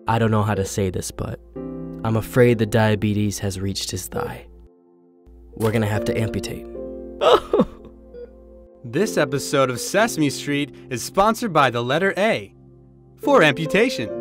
I don't know how to say this, but I'm afraid the diabetes has reached his thigh. We're gonna have to amputate. This episode of Sesame Street is sponsored by the letter A for amputation.